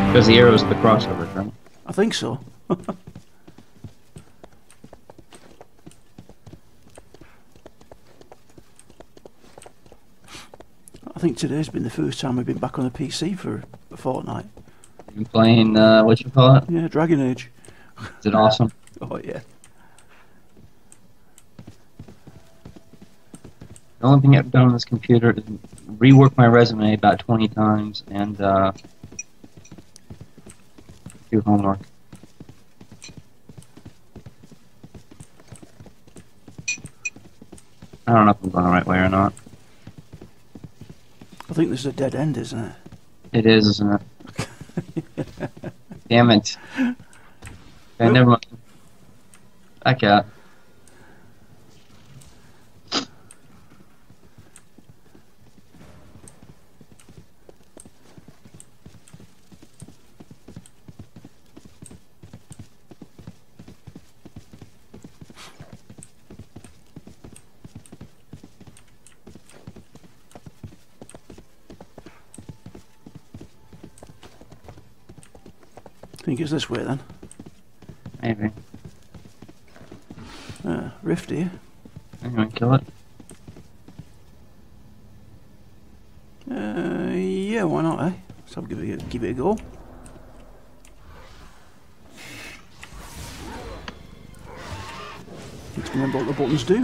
Because the arrows are the crossovers, right? I think so. I think today's been the first time we've been back on the PC for a fortnight. You've been playing, what you call it? Yeah, Dragon Age. Is it awesome? Oh, yeah. The only thing I've done on this computer is rework my resume about 20 times and do homework. I don't know if I'm going the right way or not. I think this is a dead end, isn't it? It is, isn't it? Damn it. Okay, never mind. Back out. I think it's this way then. Maybe. Rift here. Anyone kill it? Yeah, why not, eh? Let's have give it a go. Need to remember what the buttons do.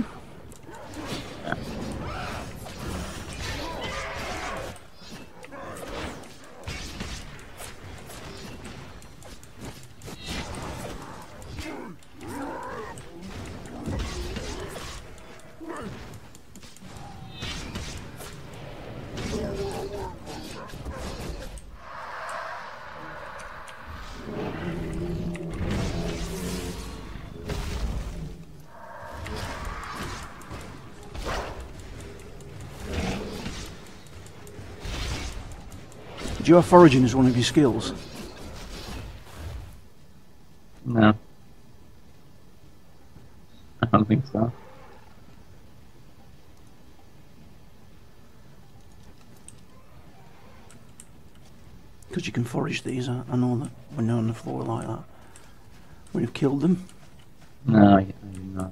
Do you have foraging as one of your skills? No. I don't think so. Because you can forage these, I know that when they're on the floor like that. When you've killed them. No, I do not.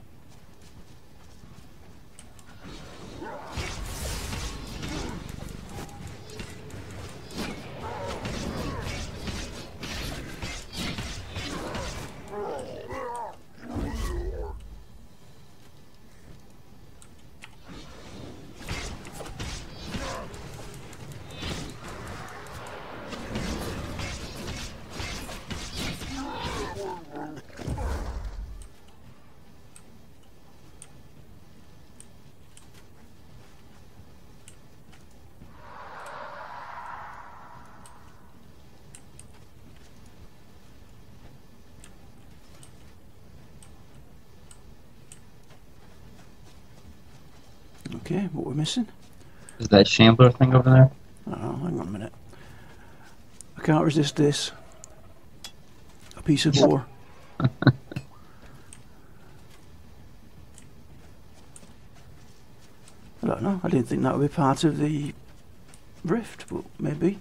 Okay, what we're missing? Is that shambler thing over there? Oh, hang on a minute. I can't resist this. A piece of ore. I don't know. I didn't think that would be part of the rift, but maybe.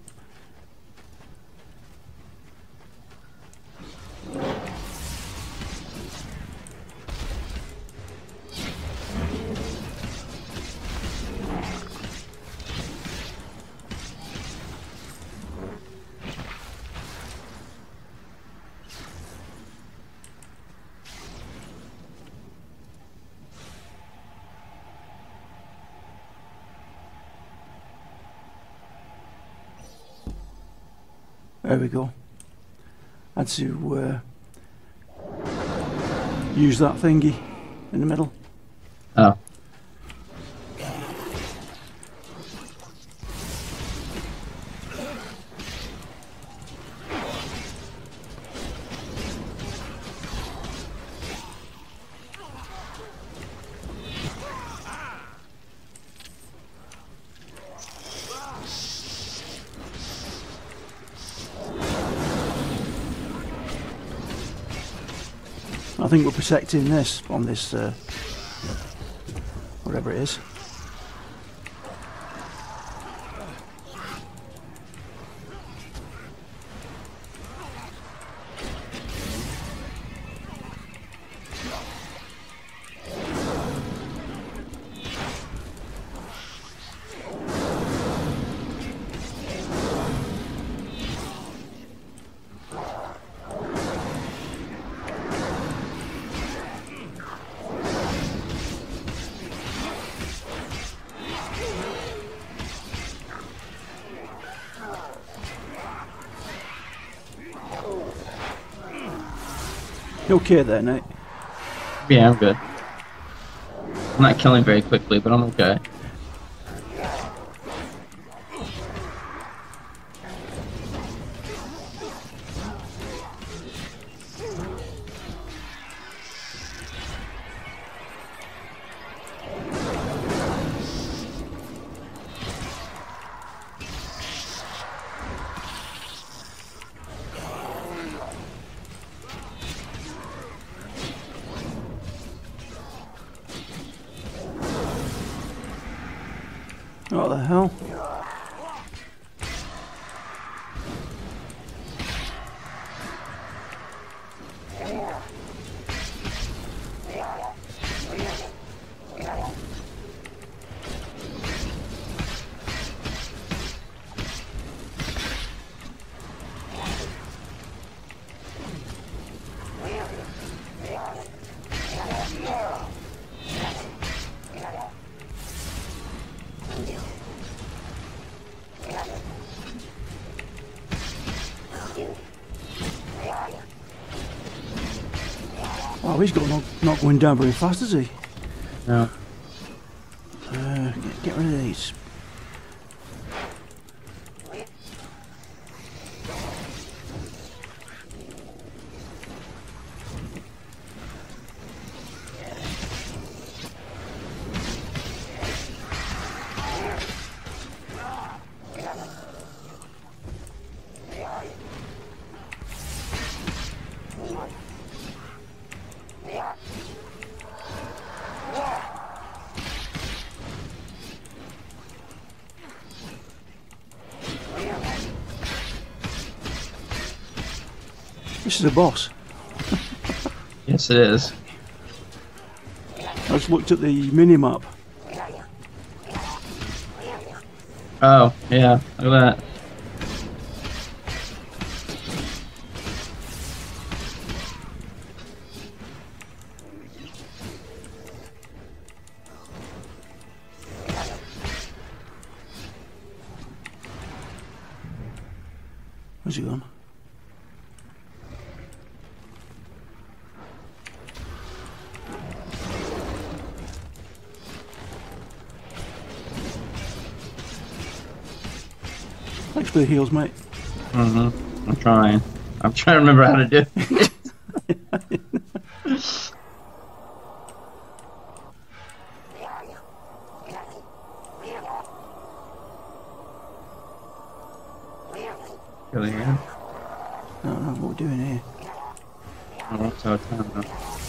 There we go. Had to use that thingy in the middle. Oh. I think we're protecting this on this, whatever it is. okay there, Nate? Yeah, I'm good. I'm not killing very quickly, but I'm okay. What the hell? Oh, he's got not going down very fast, is he? No. Get rid of these. This is a boss. Yes, it is. I just looked at the mini-map. Oh, yeah. Look at that. Where's he gone? Thanks for the heals, mate. I'm trying. I'm trying to remember how to do it. Kill again. I don't know what we're doing here. Oh, that's our time now.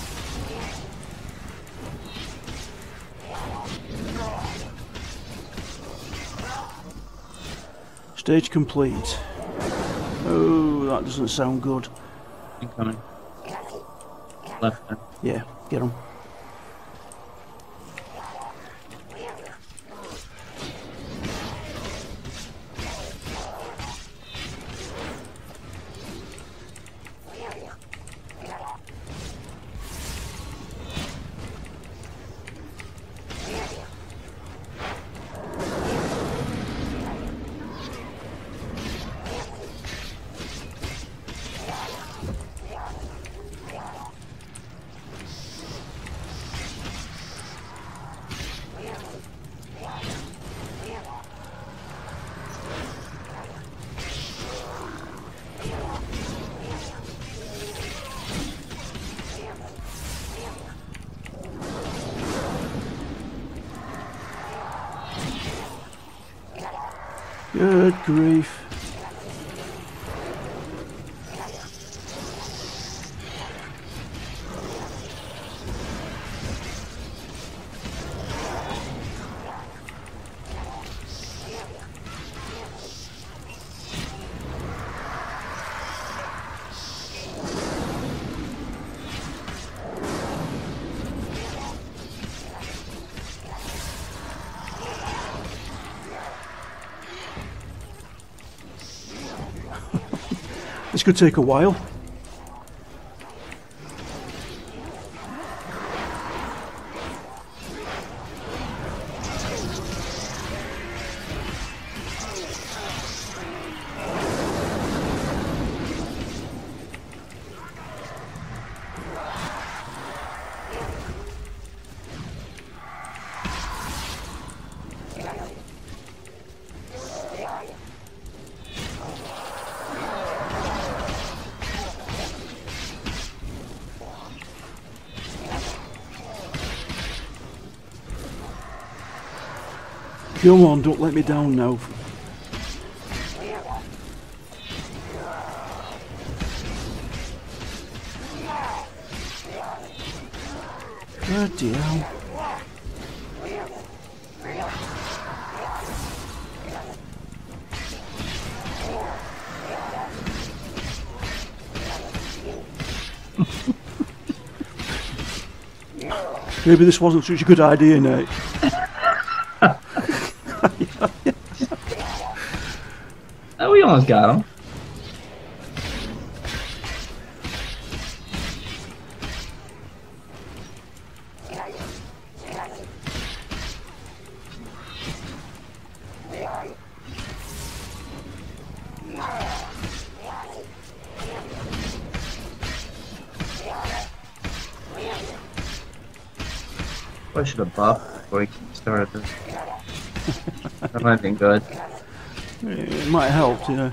Stage complete. Oh, that doesn't sound good. Incoming. Left then. Yeah, get him. Good grief. This could take a while. Come on, don't let me down now. Bloody hell. Maybe this wasn't such a good idea, Nate. Oh, we almost got him. I should have buffed before we started this. That might have been good. It might help, yeah.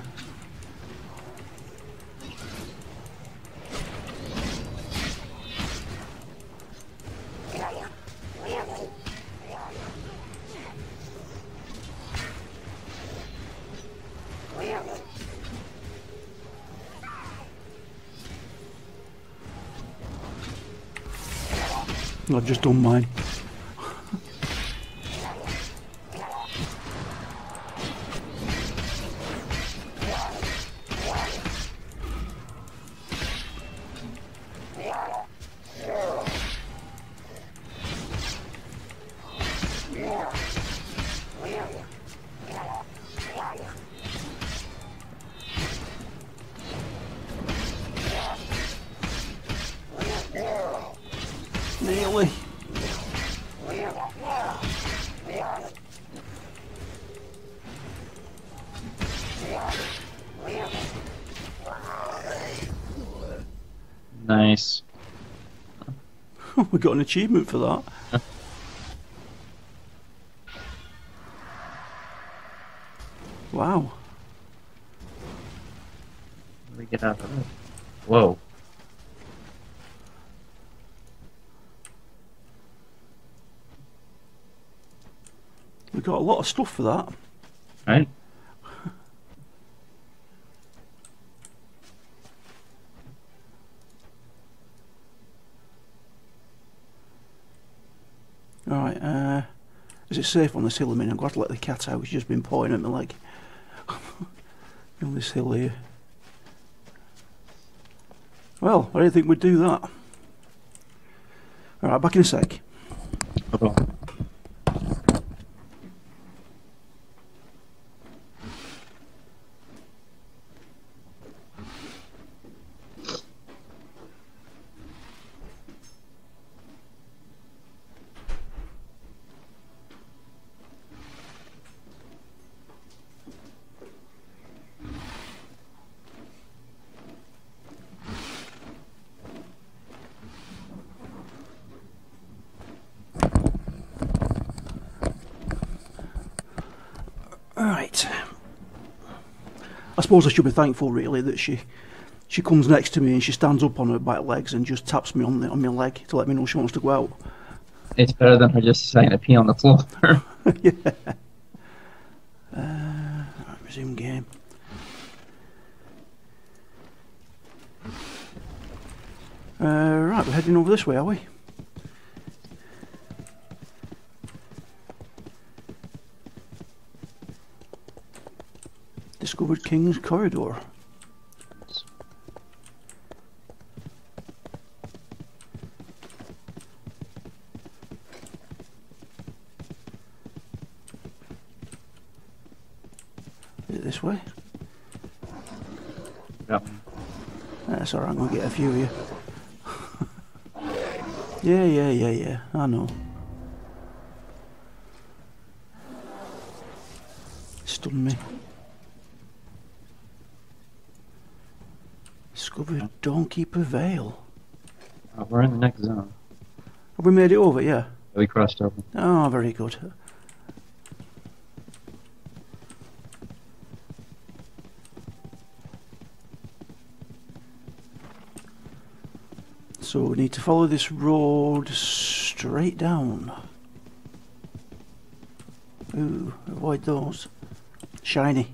I've just done mine. Nearly. Nice. We got an achievement for that. Wow. Let me get out of it. Whoa. We got a lot of stuff for that. Right? Alright, is it safe on this hill? I mean, I'm going to let the cat out. She's just been pawing at my leg. On this hill here. Well, I didn't think we'd do that. Alright, back in a sec. Hold on. Right. I suppose I should be thankful, really, that she comes next to me and she stands up on her back legs and just taps me on my leg to let me know she wants to go out. It's better than her just deciding to pee on the floor. Yeah. Right, resume game. Right, we're heading over this way, are we? Discovered King's Corridor. Is it this way? Yep. That's alright, I'm going to get a few of you. Yeah, I know. Stun me. Discovered Dawnkeeper Vale. We're in the next zone. Have we made it over? Yeah. We crossed over. Oh, very good. So we need to follow this road straight down. Ooh, avoid those. Shiny.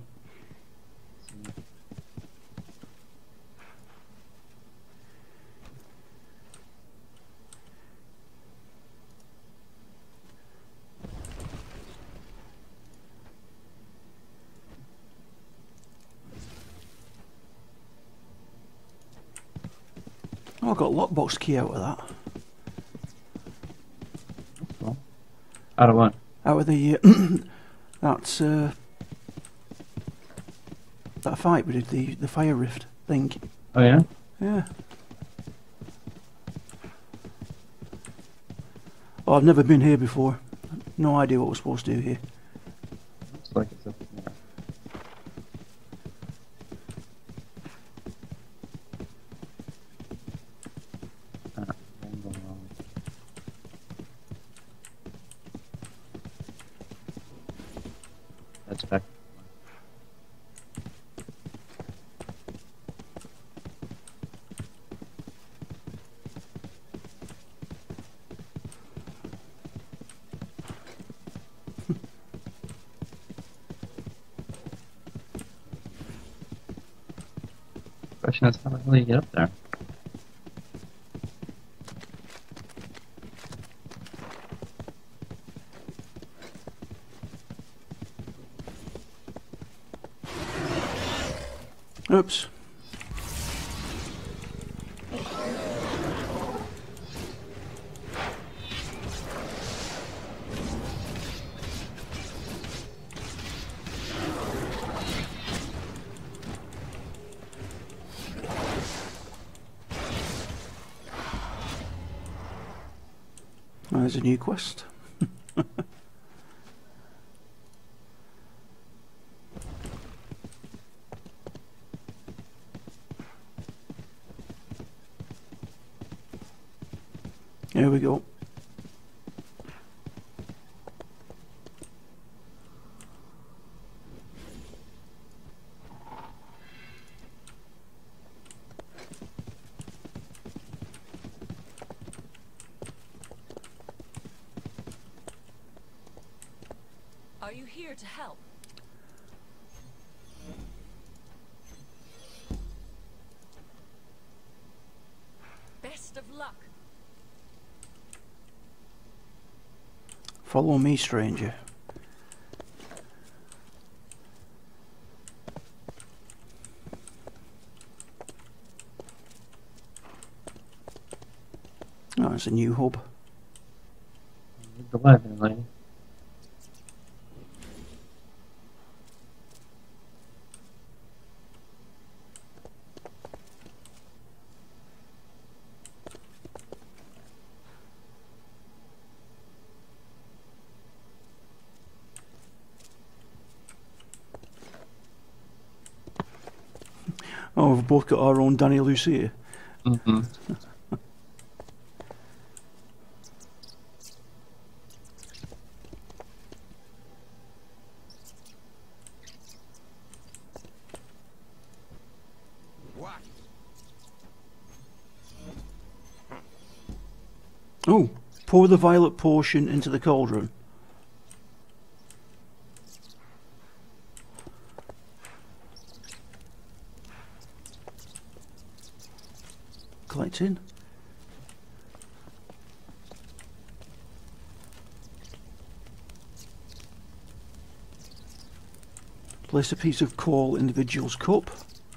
Oh, I got a lockbox key out of that. Cool. Out of what? Out of the that fight we did, the fire rift thing. Oh yeah? Yeah. Oh, I've never been here before. No idea what we're supposed to do here. Looks like it's up there. That's back. Question is how the hell do you get up there? Oops. Oh, there's a new quest. Here we go. Are you here to help? Best of luck. Follow me, stranger. Oh, it's a new hub. The weapon, lady. Oh, we've both got our own Danny Lucia. Mm-hmm. Oh, pour the violet potion into the cauldron. Collecting. Place a piece of coal in the vigil's cup.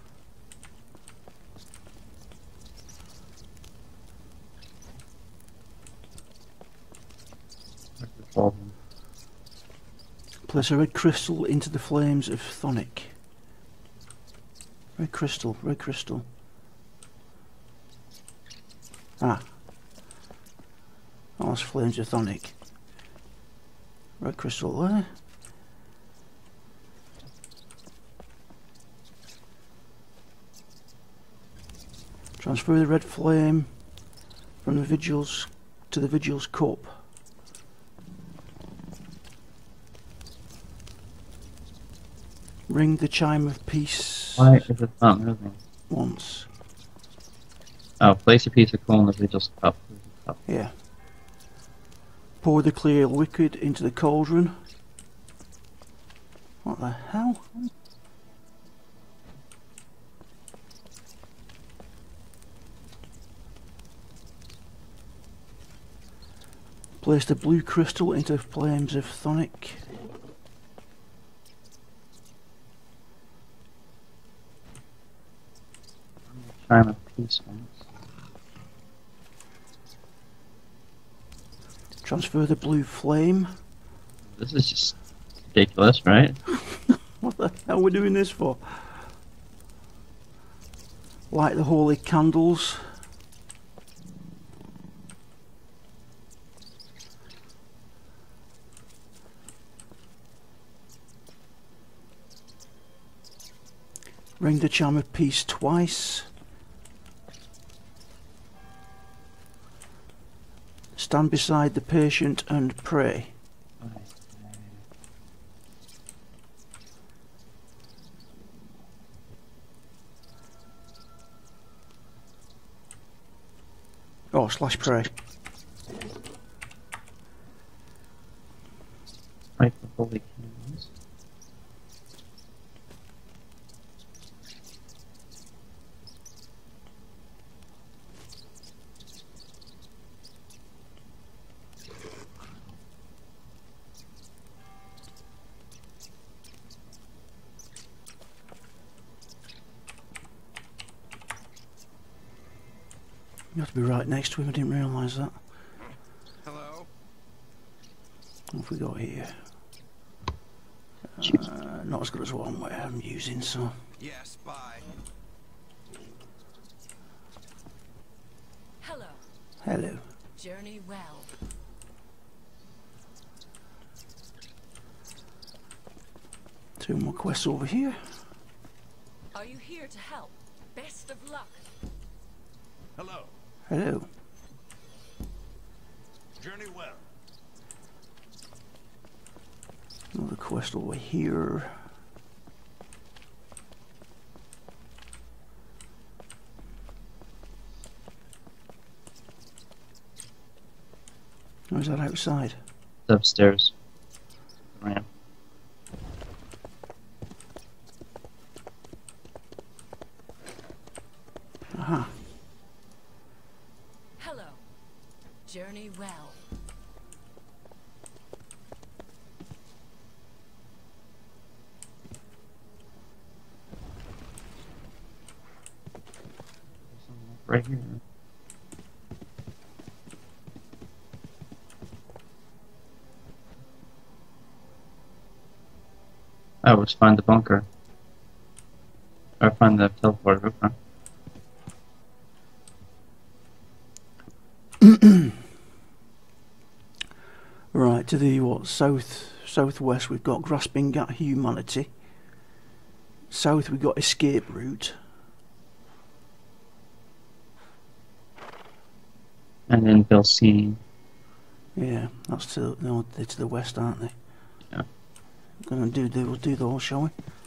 Place a red crystal into the flames of Thonic. Red crystal, red crystal. Ah. Oh, that's flames of Thonic. Red crystal there. Transfer the red flame from the vigil's to the vigil's cup. Ring the chime of peace. Why is it not moving? Once. Oh, place a piece of coal in the vigil's cup. Yeah. Pour the clear liquid into the cauldron. What the hell? Place the blue crystal into flames of Thonic. Chime of peace ones. Transfer the blue flame. This is just ridiculous, right? What the hell are we doing this for? Light the holy candles. Ring the charm of peace twice. Stand beside the patient and pray. Oh, slash pray. Light the holy candles. You have to be right next to him, I didn't realise that. Hello? What have we got here? Not as good as what I'm using, so... Yes, bye. Hello. Hello. Journey well. Two more quests over here. Are you here to help? Best of luck. Hello. Hello. Journey well. Another quest over here. Or is that outside? It's upstairs. Ramp. Aha. Hello. Journey well. Right here. Oh, let's find the bunker. Or find the teleporter, okay. Right, to the what, southwest we've got Grasping at Humanity. South we've got Escape Route. And then Belcine. Yeah, that's to no, they're to the west, aren't they? Yeah. We'll do those, shall we?